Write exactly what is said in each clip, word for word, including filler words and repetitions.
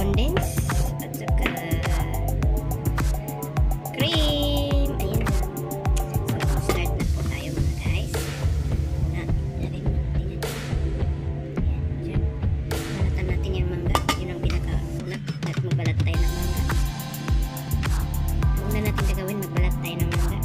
condense at saka cream. Ayan na. So, start na po tayo mga guys. Na, lagay mo natin yan. Ayan, dyan. Balatan natin yung mangga. Yun ang pinaka-una. At magbalat tayo ng mangga. Una natin gagawin, magbalat tayo ng mangga.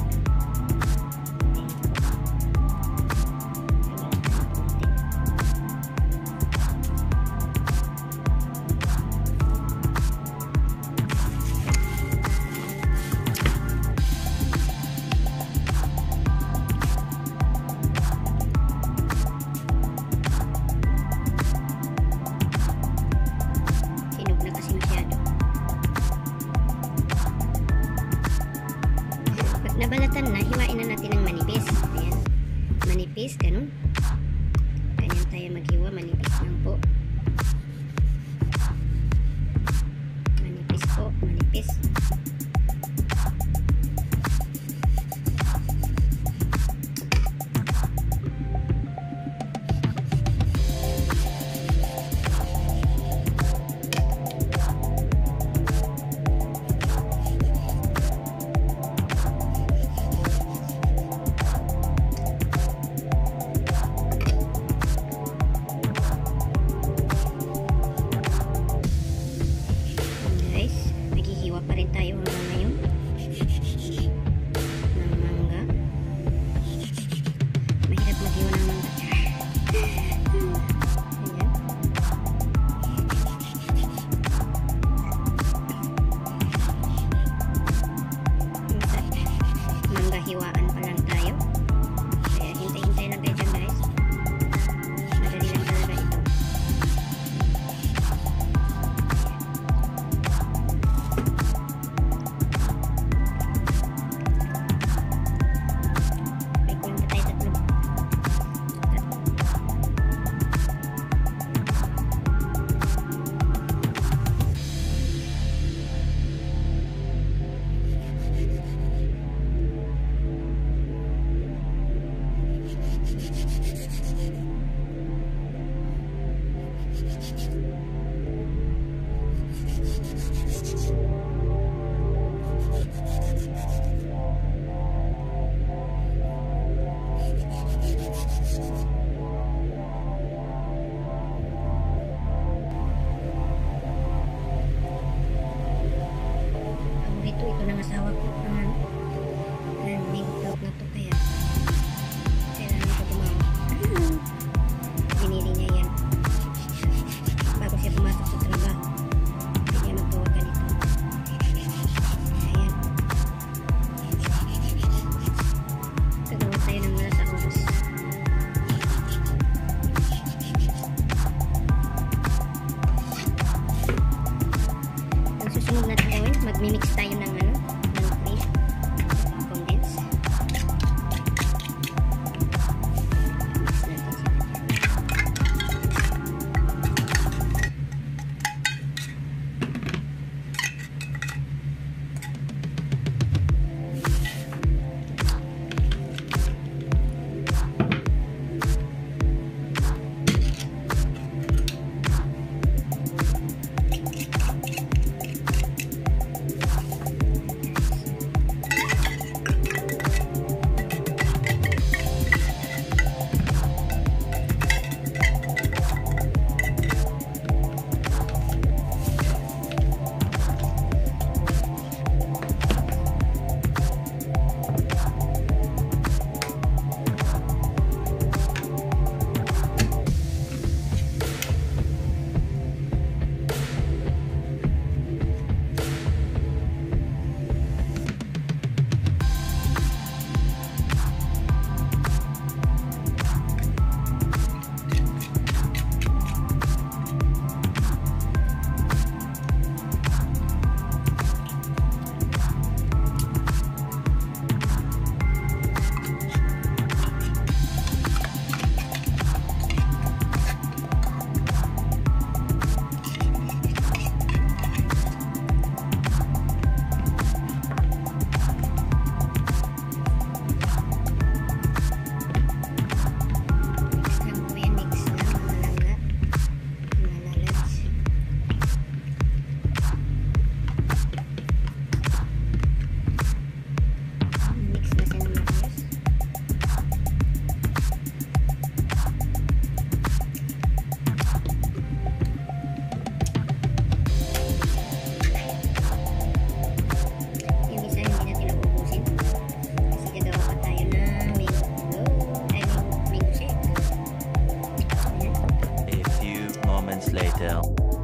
now.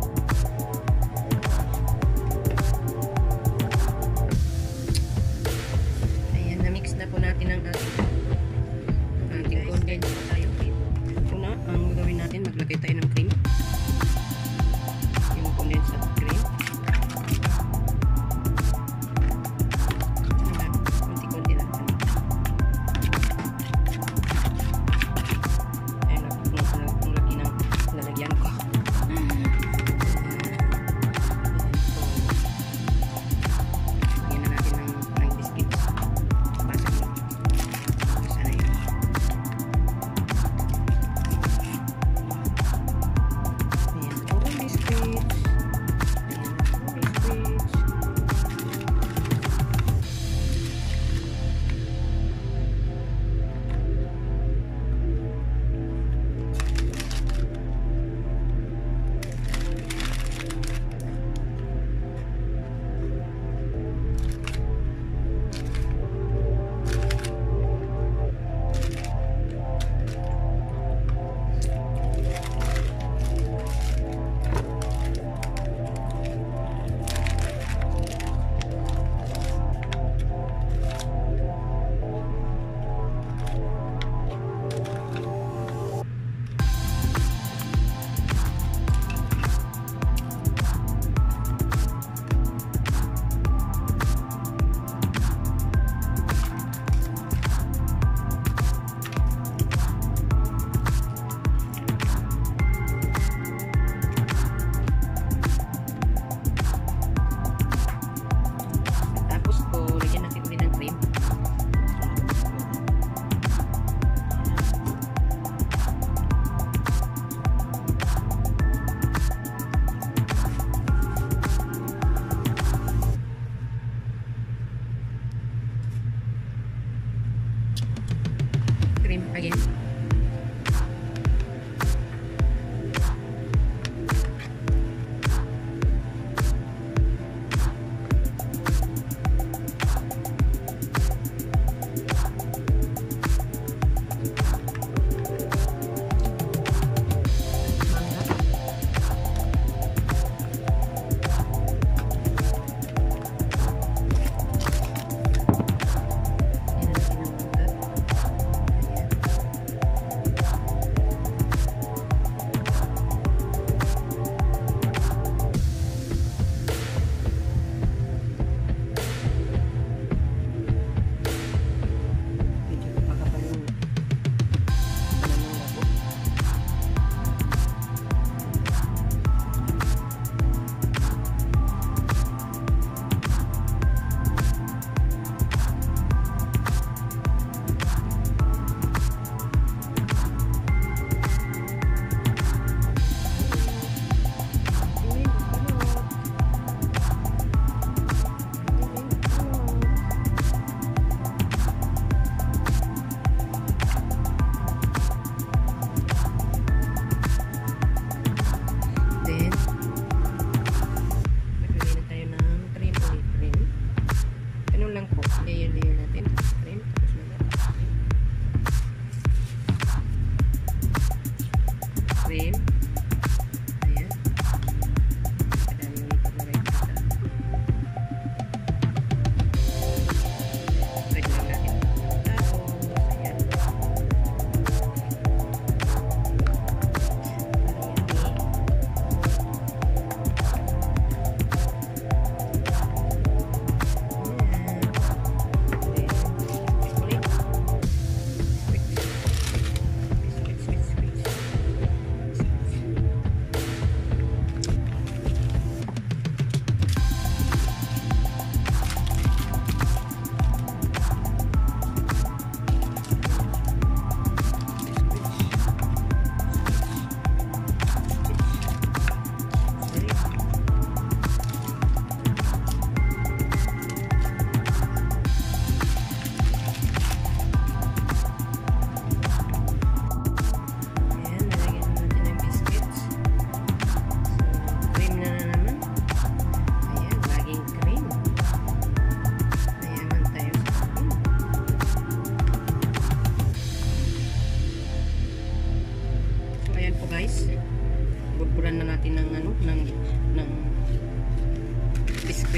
Ayan, na-mix na po natin ang ating ating condensed tayo. Una, ang gagawin natin, maglagay tayo ng cream. Yung condensed cream. Konti-konti lang. Ayan, ang lagi ng lalagyan ko. Lagyan na natin ng, ng biscuits. Pasok mo. Sana yun. Ayan, puro biscuits. Ayan, puro biscuits.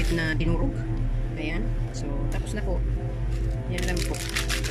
maliliit na dinurog. Ayan. So, tapos na po. Yan lang po.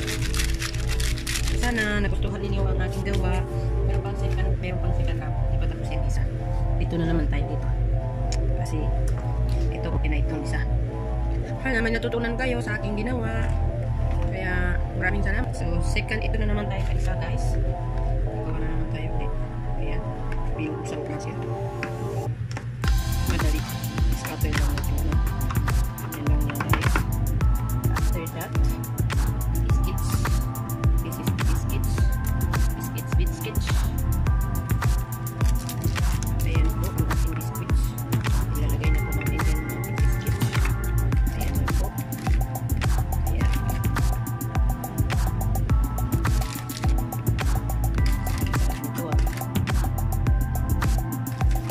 Sana nagustuhan ninyo ang aking gawa. Meron pang second, meron pang second half. Di pa tapos yung isa. Dito na naman tayo dito. Kasi, ito okay na itong isa. Sana may natutunan kayo sa aking ginawa. Kaya, maraming salamat. So, second, ito na naman tayo sa isa, guys. Gagawa na naman tayo ulit. Ayan. Binubuksan ko na siya. Madali. Scatter lang natin. Ano? Yan lang yan, guys. After that, biscuits. This is biscuits. Biscuits, biscuits. Ayan po, ang ating biscuits. Ilalagay na po natin yan ang ating biscuits. Ayan na po. Ayan. Ito ah.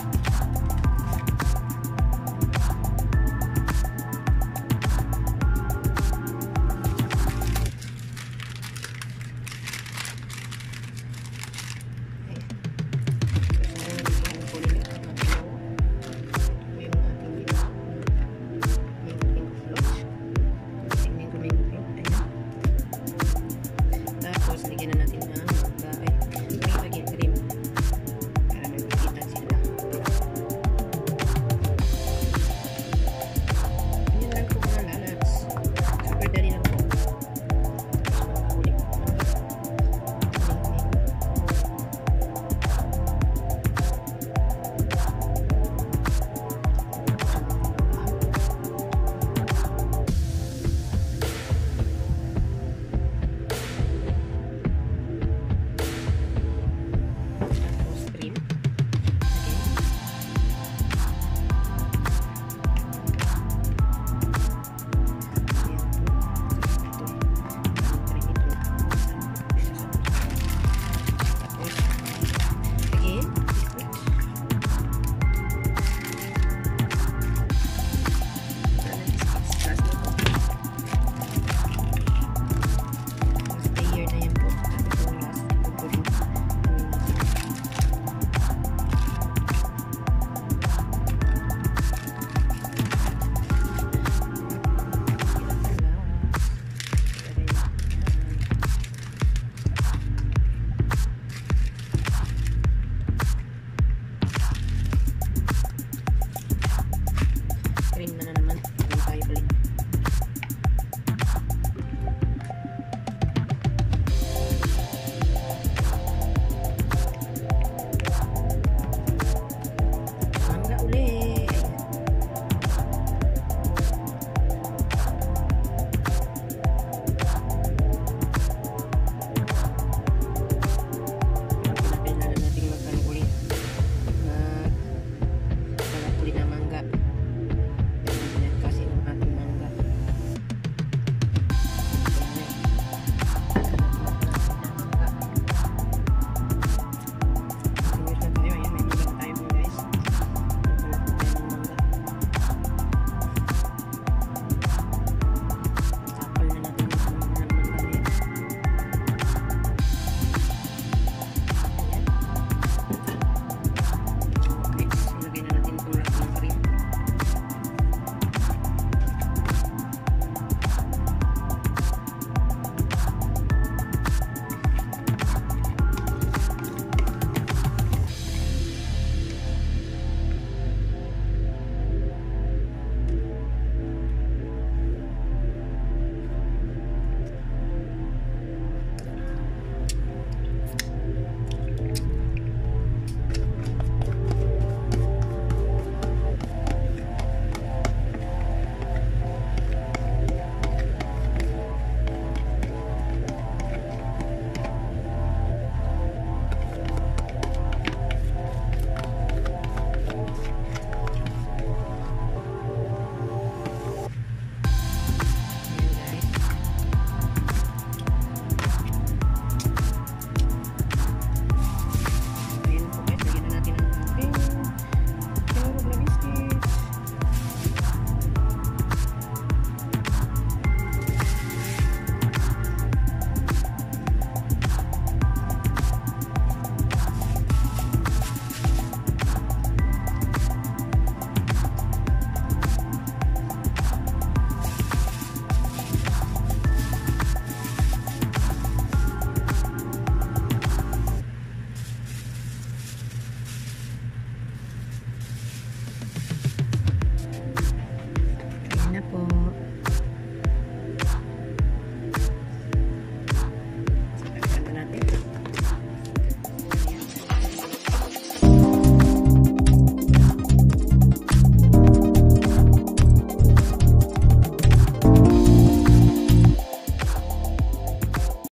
po.